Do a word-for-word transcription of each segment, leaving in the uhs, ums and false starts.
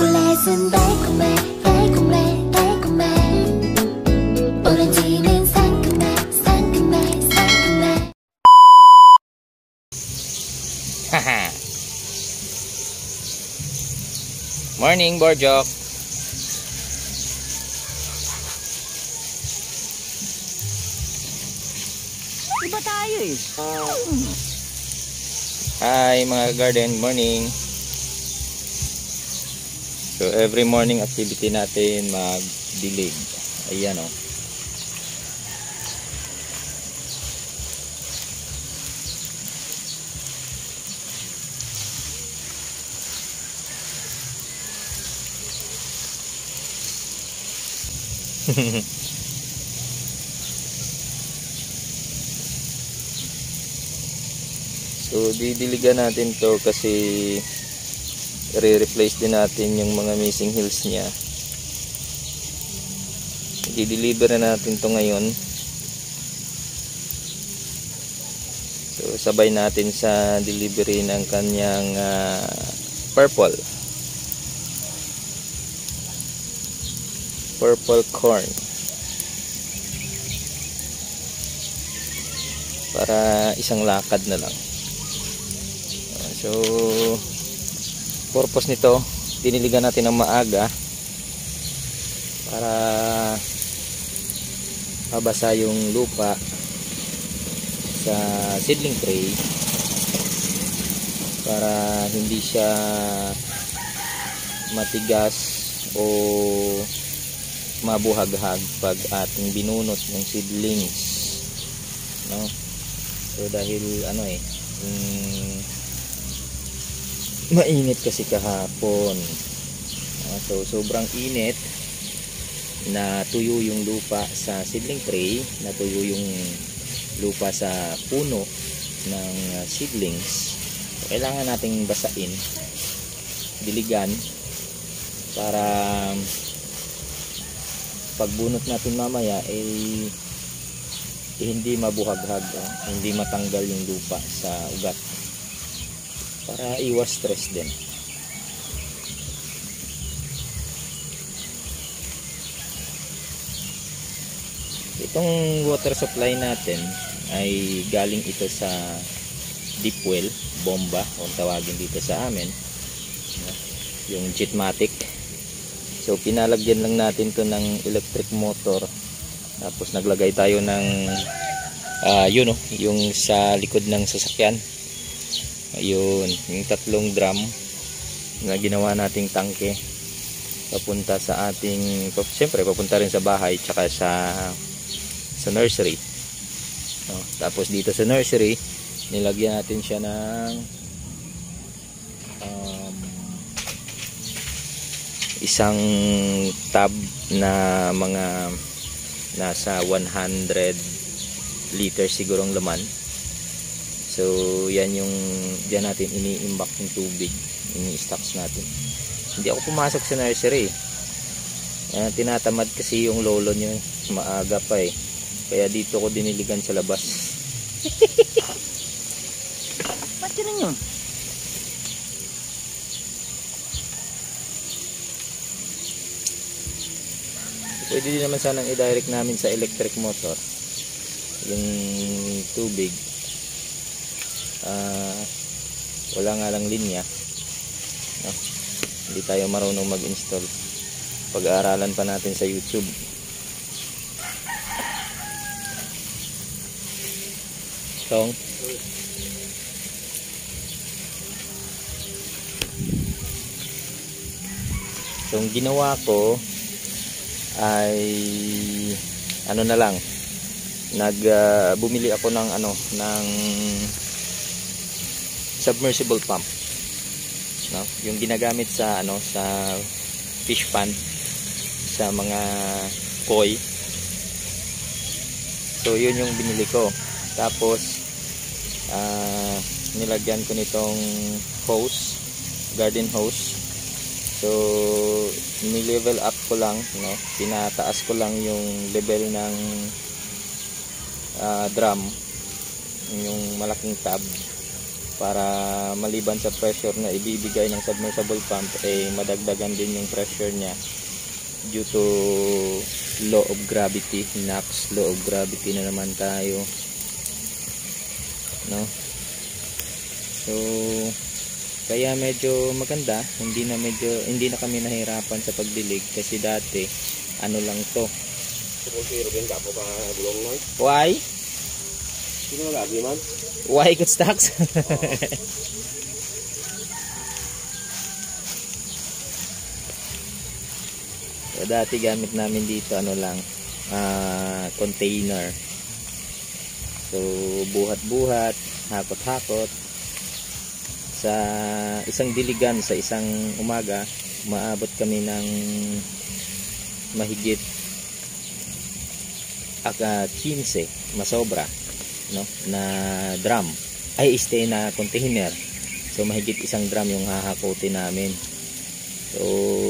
초콜릿은 달콤해 달콤해 달콤해 오렌지는 상큼해 상큼해 상큼해. Haha. Morning, Borjok. Iba tayo eh. Hi mga garden, morning. So every morning activity natin magdilig. Ayan o. Oh. So didiligan natin to kasi re-replace din natin yung mga missing hills niya. I-deliver na natin to ngayon. So sabay natin sa delivery ng kanyang uh, purple purple corn para isang lakad na lang. So purpose nito, diniligan natin ng maaga para mabasa yung lupa sa seedling tray para hindi siya matigas o mabuhaghag pag ating binunot ng seedlings, no? So dahil ano eh um, mainit kasi kahapon, uh, so sobrang init, na tuyo yung lupa sa seedling tray, natuyo yung lupa sa puno ng uh, seedlings. So, kailangan nating basain, diligan para pagbunot natin mamaya eh, eh hindi mabuhaghag, uh, hindi matanggal yung lupa sa ugat, para iwas stress din. Itong water supply natin ay galing ito sa deep well, bomba kung tawagin dito sa amin, yung Jetmatic. So pinalagyan lang natin to ng electric motor, tapos naglagay tayo ng uh, yun oh, yung sa likod ng sasakyan. Ayun, yung tatlong drum na ginawa nating tangke papunta sa ating, siyempre papunta rin sa bahay tsaka sa sa nursery, no? Tapos dito sa nursery nilagyan natin siya ng um, isang tub na mga nasa one hundred liters sigurong laman. So yan yung diyan natin ini-imbak yung tubig, ini-stocks natin. Hindi ako pumasok sa nursery. Yan, tinatamad kasi yung lolo niyo, maaga pa eh. Kaya dito ko diniligan sa labas. Ba't yun yun? Pwede din naman sanang i-direct namin sa electric motor yung tubig. Uh, wala nga lang linya, no? Hindi tayo marunong mag-install. Pag-aaralan pa natin sa YouTube. Tong So ang ginawa ko ay ano na lang, nag uh, bumili ako ng ano ng submersible pump, no? Yung ginagamit sa ano sa fish pond sa mga koi. So yun yung binili ko. Tapos uh, nilagyan ko nitong hose, garden hose. So ni-level up ko lang, no? Pinataas ko lang yung level ng uh, drum, yung malaking tub. para maliban sa pressure na ibibigay ng submersible pump eh madagdagan din yung pressure niya due to law of gravity. Knocks law of gravity na naman tayo, no? So kaya medyo maganda, hindi na medyo hindi na kami nahirapan sa pagdilig kasi dati ano lang to. Why? Sino lagi man? Why good stocks? So, dati gamit namin dito ano lang, uh, container. So buhat-buhat, hakot-hakot. Sa isang diligan sa isang umaga, maabot kami ng mahigit aka quince, masobra, no, na drum ay este na container. So mahigit isang drum yung hahakotin namin. So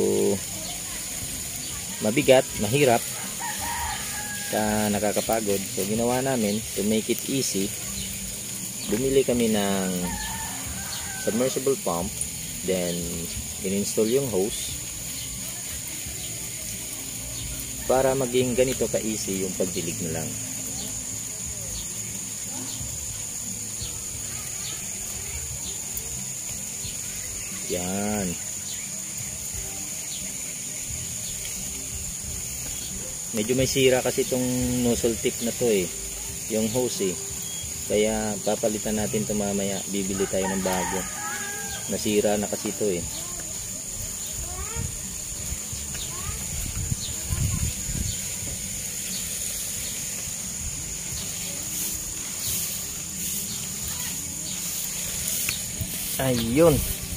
mabigat, mahirap, ka nakakapagod. So ginawa namin to make it easy, bumili kami ng submersible pump, then in-install yung hose para maging ganito ka-easy yung pagdilig na lang. Yan. Medyo may sira kasi itong nozzle tip na to eh, yung hose eh. Kaya papalitan natin ito mamaya, bibili tayo ng bago. Nasira na kasi ito eh. Ayun.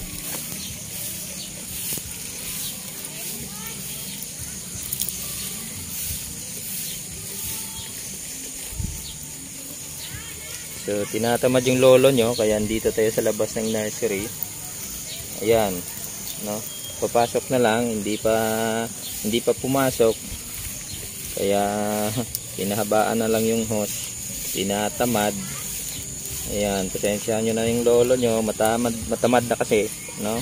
So tinatamad yung lolo nyo, kaya andito tayo sa labas ng nursery. Ayan, no? Papasok na lang, hindi pa hindi pa pumasok. Kaya pinahabaan na lang yung hose. Tinatamad. Ayan, pasensyahan nyo na yung lolo nyo, matamad matamad na kasi, no?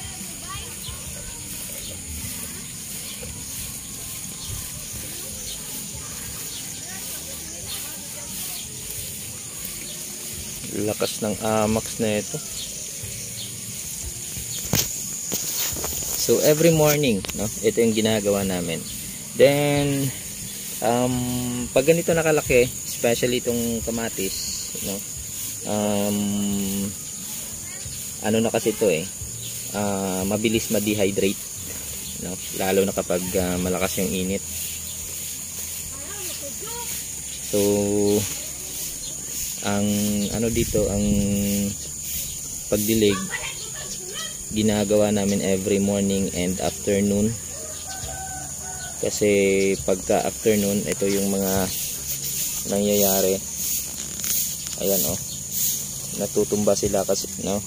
Lakas ng amax na ito. So every morning, no, ito yung ginagawa namin. Then um, pag ganito nakalaki, especially itong kamatis, no, um, ano na kasi ito eh, uh, mabilis ma-dehydrate, no, lalo na kapag uh, malakas yung init. So ang ano dito, ang pagdilig ginagawa namin every morning and afternoon, kasi pagka afternoon ito yung mga nangyayari. Ayan oh, natutumba sila kasi, no,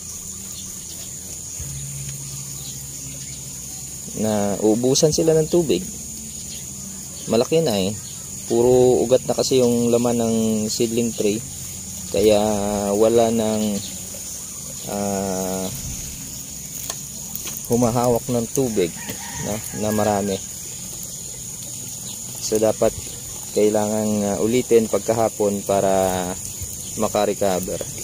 na uubusan sila ng tubig. Malaki na eh, puro ugat na kasi yung laman ng seedling tray. Kaya wala nang uh, humahawak ng tubig, no, na marami. So dapat kailangan uh, ulitin pagkahapon para makarecover.